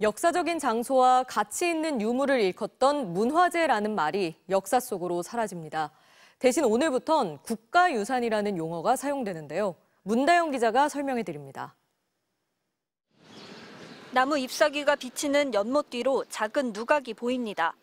역사적인 장소와 가치 있는 유물을 일컫던 문화재라는 말이 역사 속으로 사라집니다. 대신 오늘부턴 국가유산이라는 용어가 사용되는데요. 문다영 기자가 설명해 드립니다. 나무 잎사귀가 비치는 연못 뒤로 작은 누각이 보입니다.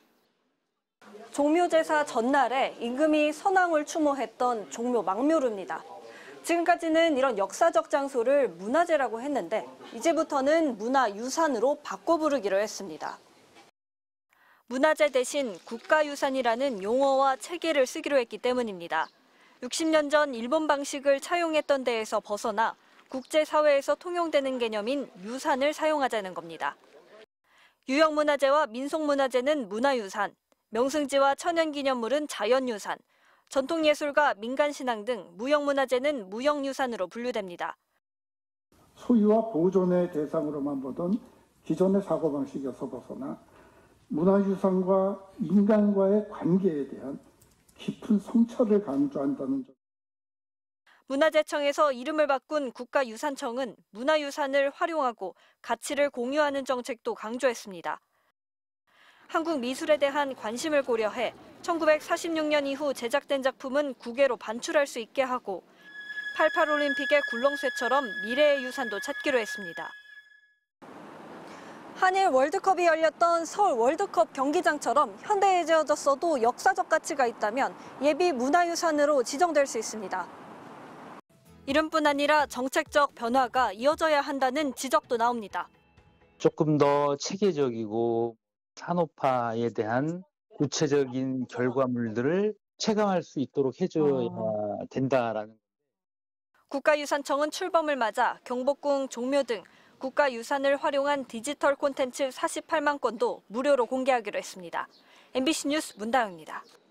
종묘제사 전날에 임금이 선왕을 추모했던 종묘 망묘루입니다. 지금까지는 이런 역사적 장소를 문화재라고 했는데 이제부터는 문화유산으로 바꿔 부르기로 했습니다. 문화재 대신 국가유산이라는 용어와 체계를 쓰기로 했기 때문입니다. 60년 전 일본 방식을 차용했던 데에서 벗어나 국제사회에서 통용되는 개념인 유산을 사용하자는 겁니다. 유형문화재와 민속문화재는 문화유산, 명승지와 천연기념물은 자연유산, 전통예술과 민간신앙 등 무형문화재는 무형유산으로 분류됩니다. 소유와 보존의 대상으로만 보던 기존의 사고방식에서 벗어나 문화유산과 인간과의 관계에 대한 깊은 성찰을 강조한다는 점. 문화재청에서 이름을 바꾼 국가유산청은 문화유산을 활용하고 가치를 공유하는 정책도 강조했습니다. 한국 미술에 대한 관심을 고려해 1946년 이후 제작된 작품은 국외로 반출할 수 있게 하고 88올림픽의 굴렁쇠처럼 미래의 유산도 찾기로 했습니다. 한일 월드컵이 열렸던 서울 월드컵 경기장처럼 현대에 지어졌어도 역사적 가치가 있다면 예비 문화유산으로 지정될 수 있습니다. 이름뿐 아니라 정책적 변화가 이어져야 한다는 지적도 나옵니다. 조금 더 체계적이고 산업화에 대한 구체적인 결과물들을 체감할 수 있도록 해줘야 된다라는. 국가유산청은 출범을 맞아 경복궁, 종묘 등 국가유산을 활용한 디지털 콘텐츠 48만 건도 무료로 공개하기로 했습니다. MBC 뉴스 문다영입니다.